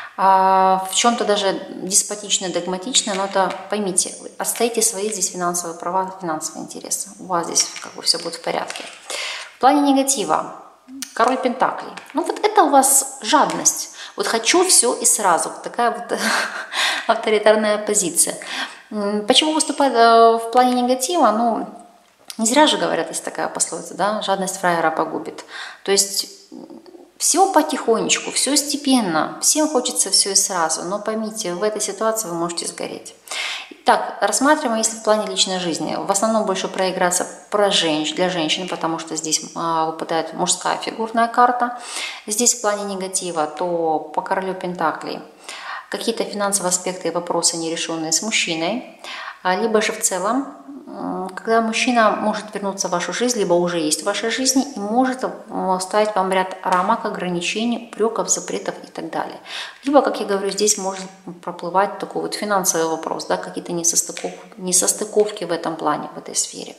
В чем-то даже деспотично, догматично, но это, поймите, отстоите свои здесь финансовые права, финансовые интересы. У вас здесь как бы все будет в порядке. В плане негатива. Король Пентаклей. Ну вот это у вас жадность. Вот хочу все и сразу. Вот такая вот авторитарная позиция. Почему выступает в плане негатива? Ну, не зря же говорят, есть такая пословица, да, жадность фраера погубит. То есть все потихонечку, все степенно. Всем хочется все и сразу. Но поймите, в этой ситуации вы можете сгореть. Так, рассматриваем, если в плане личной жизни. В основном больше проиграться для женщин, потому что здесь выпадает мужская фигурная карта. Здесь в плане негатива, то по королю Пентаклей какие-то финансовые аспекты и вопросы, нерешенные с мужчиной. Либо же в целом, когда мужчина может вернуться в вашу жизнь, либо уже есть в вашей жизни и может ставить вам ряд рамок, ограничений, упреков, запретов и так далее. Либо, как я говорю, здесь может проплывать такой вот финансовый вопрос, да, какие-то несостыковки в этом плане, в этой сфере.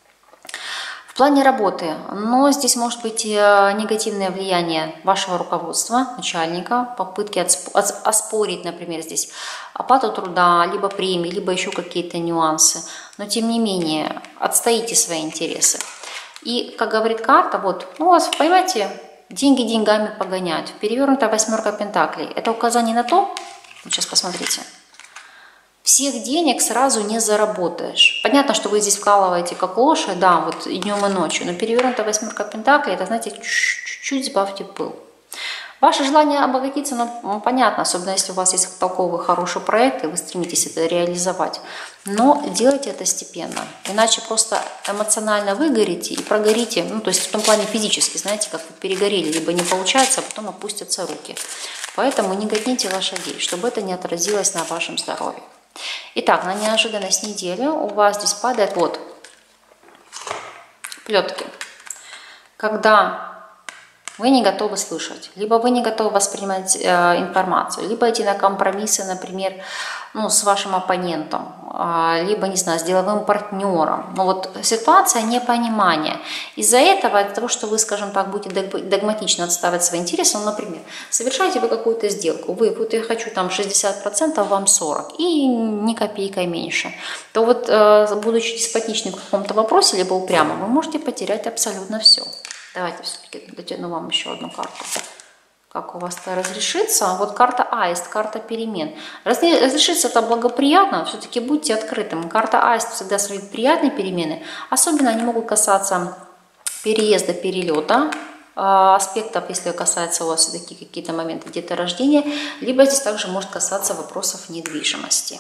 В плане работы, но здесь может быть негативное влияние вашего руководства, начальника, попытки оспорить, например, здесь оплату труда, либо премии, либо еще какие-то нюансы. Но тем не менее, отстоите свои интересы. И, как говорит карта, вот, у вас, понимаете, деньги деньгами погонять. Перевернутая восьмерка пентаклей. Это указание на то, вот сейчас посмотрите, всех денег сразу не заработаешь. Понятно, что вы здесь вкалываете как лошадь, да, вот и днем, и ночью, но перевернутая восьмерка пентаклей, это, знаете, чуть-чуть сбавьте пыл. Ваше желание обогатиться, ну, понятно, особенно если у вас есть толковый, хороший проект, и вы стремитесь это реализовать. Но делайте это степенно, иначе просто эмоционально выгорите и прогорите, ну, то есть в том плане физически, знаете, как вы перегорели, либо не получается, а потом опустятся руки. Поэтому не гоните лошадей, чтобы это не отразилось на вашем здоровье. Итак, на неожиданность недели у вас здесь падает вот плетки. Когда вы не готовы слышать, либо вы не готовы воспринимать информацию, либо идти на компромиссы, например, ну, с вашим оппонентом, либо, не знаю, с деловым партнером. Но вот ситуация непонимания. Из-за этого, из-за того, что вы, скажем так, будете догматично отставать свои интересы, ну, например, совершаете вы какую-то сделку, вы, вот я хочу там 60%, вам 40%, и ни копейкой меньше, то вот, будучи деспотичным в каком-то вопросе, либо упрямым, вы можете потерять абсолютно все. Давайте все-таки дотяну вам еще одну карту. Как у вас это разрешится? Вот карта Аист, карта перемен. Разрешится это благоприятно, все-таки будьте открытым. Карта Аист всегда свои приятные перемены. Особенно они могут касаться переезда, перелета, аспектов, если касается у вас все-таки какие-то моменты деторождения, либо здесь также может касаться вопросов недвижимости.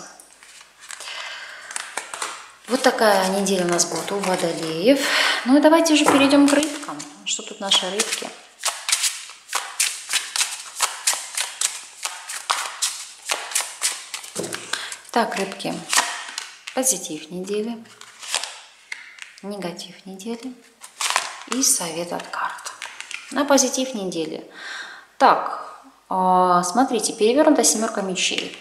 Вот такая неделя у нас будет у водолеев. Ну и давайте уже перейдем к рыбкам. Что тут наши рыбки? Так, рыбки. Позитив недели, негатив недели и совет от карт. На позитив недели. Так, смотрите, перевернута семерка мечей.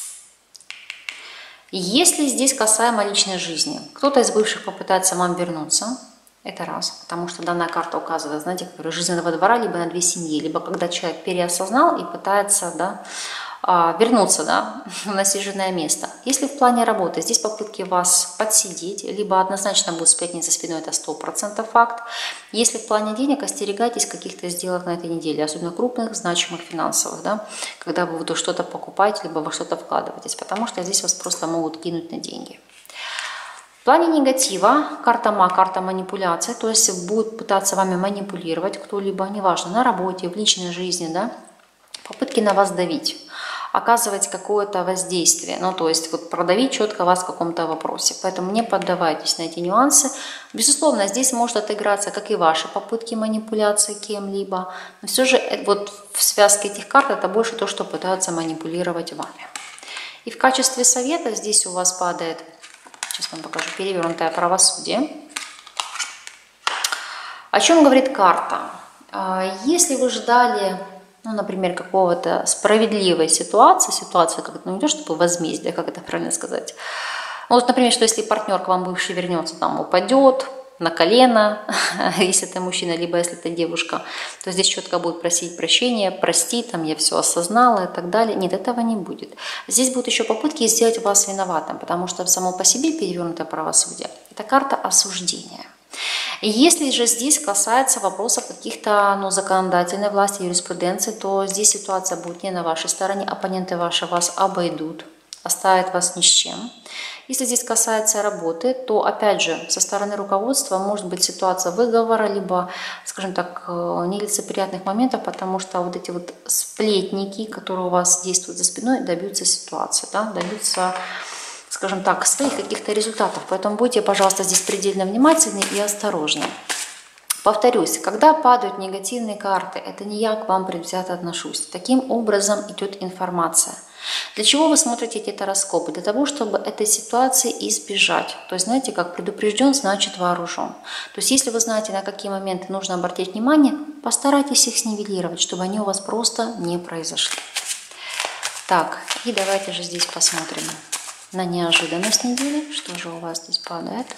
Если здесь касаемо личной жизни, кто-то из бывших попытается вам вернуться, это раз, потому что данная карта указывает, знаете, жизненного двора, либо на две семьи, либо когда человек переосознал и пытается, да, вернуться, да, в насиженное место. Если в плане работы здесь попытки вас подсидеть, либо однозначно будет сплетни за спиной, это 100% факт. Если в плане денег, остерегайтесь каких-то сделок на этой неделе, особенно крупных, значимых, финансовых, да, когда вы что-то покупаете, либо во что-то вкладываетесь, потому что здесь вас просто могут кинуть на деньги. В плане негатива, карта маг, карта манипуляции, то есть будет пытаться вами манипулировать кто-либо, неважно, на работе, в личной жизни, да, попытки на вас давить, оказывать какое-то воздействие, ну то есть вот продавить четко вас в каком-то вопросе. Поэтому не поддавайтесь на эти нюансы. Безусловно, здесь может отыграться, как и ваши попытки манипуляции кем-либо, но все же вот в связке этих карт это больше то, что пытаются манипулировать вами. И в качестве совета здесь у вас падает, сейчас вам покажу, перевернутое правосудие. О чем говорит карта? Если вы ждали, ну, например, какого-то справедливой ситуации, как это, ну, не то чтобы возмездие, как это правильно сказать. Ну, вот, например, что если партнер к вам бывший вернется, там упадет на колено, если это мужчина, либо если это девушка, то здесь четко будет просить прощения, прости, там я все осознала и так далее. Нет, этого не будет. Здесь будут еще попытки сделать вас виноватым, потому что само по себе перевернутое правосудие – это карта осуждения. Если же здесь касается вопросов каких-то, ну, законодательной власти, юриспруденции, то здесь ситуация будет не на вашей стороне, оппоненты ваши вас обойдут, оставят вас ни с чем. Если здесь касается работы, то, опять же, со стороны руководства может быть ситуация выговора, либо, скажем так, нелицеприятных моментов, потому что вот эти вот сплетники, которые у вас действуют за спиной, добьются ситуации, да, добьются, скажем так, своих каких-то результатов. Поэтому будьте, пожалуйста, здесь предельно внимательны и осторожны. Повторюсь, когда падают негативные карты, это не я к вам предвзято отношусь. Таким образом идет информация. Для чего вы смотрите эти тароскопы? Для того, чтобы этой ситуации избежать. То есть, знаете, как предупрежден, значит вооружен. То есть, если вы знаете, на какие моменты нужно обратить внимание, постарайтесь их снивелировать, чтобы они у вас просто не произошли. Так, и давайте же здесь посмотрим на неожиданность недели. Что же у вас здесь падает?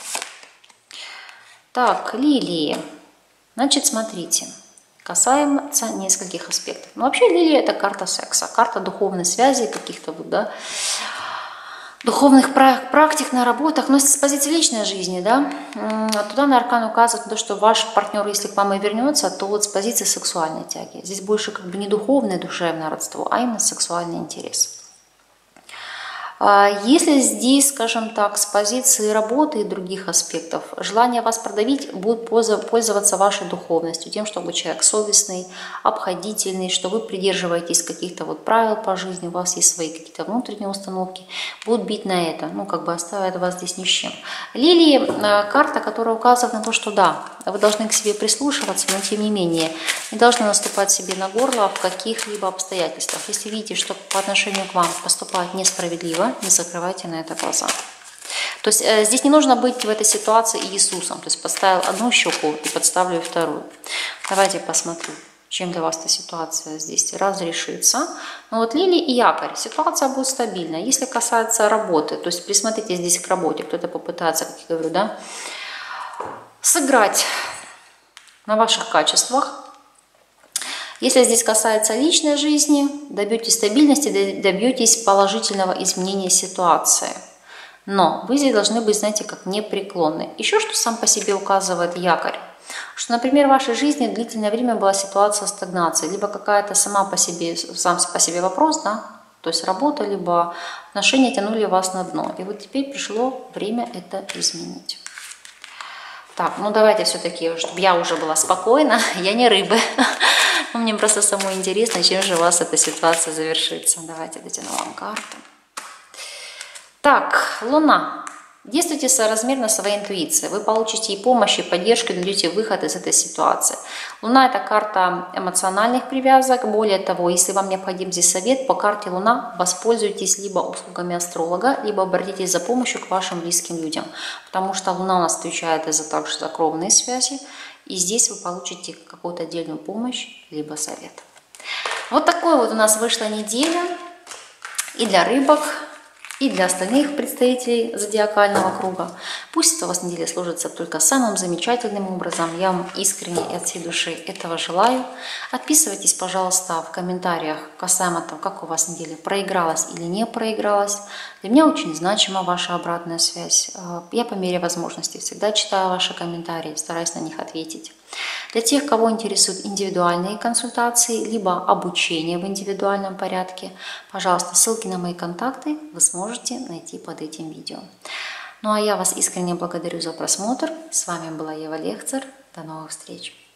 Так, лилии. Значит, смотрите, касается нескольких аспектов. Но вообще лилия – это карта секса, карта духовной связи, каких-то вот, да, духовных практик на работах, но с позиции личной жизни, да, туда на аркан указывает на то, что ваш партнер, если к вам и вернется, то вот с позиции сексуальной тяги. Здесь больше как бы не духовное, душевное родство, а именно сексуальный интерес. Если здесь, скажем так, с позиции работы и других аспектов, желание вас продавить будет пользоваться вашей духовностью, тем, что вы человек совестный, обходительный, что вы придерживаетесь каких-то вот правил по жизни, у вас есть свои какие-то внутренние установки, будут бить на это, ну, как бы оставят вас здесь ни с чем. Лилии – карта, которая указывает на то, что да, вы должны к себе прислушиваться, но тем не менее не должны наступать себе на горло в каких-либо обстоятельствах. Если видите, что по отношению к вам поступают несправедливо, не закрывайте на это глаза. То есть здесь не нужно быть в этой ситуации Иисусом. То есть подставил одну щеку и подставлю вторую. Давайте посмотрим. чем для вас эта ситуация здесь разрешится. Но вот лилии и якорь, ситуация будет стабильная. Если касается работы, то есть присмотрите здесь к работе, кто-то попытается, как я говорю, да, сыграть на ваших качествах. Если здесь касается личной жизни, добьетесь стабильности, добьетесь положительного изменения ситуации. Но вы здесь должны быть, знаете, как непреклонны. Еще что сам по себе указывает якорь, что, например, в вашей жизни длительное время была ситуация стагнации, либо какая-то сам по себе вопрос, да, то есть работа, либо отношения тянули вас на дно. И вот теперь пришло время это изменить. Так, ну давайте все-таки, чтобы я уже была спокойна, я не рыбы. Мне просто самое интересно, чем же у вас эта ситуация завершится. Давайте дотяну вам карту. Так, Луна. Действуйте соразмерно своей интуиции. Вы получите и помощь, и поддержку, и найдете выход из этой ситуации. Луна – это карта эмоциональных привязок. Более того, если вам необходим здесь совет, по карте Луна воспользуйтесь либо услугами астролога, либо обратитесь за помощью к вашим близким людям. Потому что Луна у нас отвечает также за кровные связи. И здесь вы получите какую-то отдельную помощь, либо совет. Вот такой вот у нас вышла неделя и для рыбок, и для остальных представителей зодиакального круга. Пусть у вас неделя сложится только самым замечательным образом. Я вам искренне и от всей души этого желаю. Отписывайтесь, пожалуйста, в комментариях касаемо того, как у вас неделя проигралась или не проигралась. Для меня очень значима ваша обратная связь. Я по мере возможности всегда читаю ваши комментарии, стараюсь на них ответить. Для тех, кого интересуют индивидуальные консультации, либо обучение в индивидуальном порядке, пожалуйста, ссылки на мои контакты вы сможете найти под этим видео. Ну а я вас искренне благодарю за просмотр. С вами была Ева Лехцер. До новых встреч!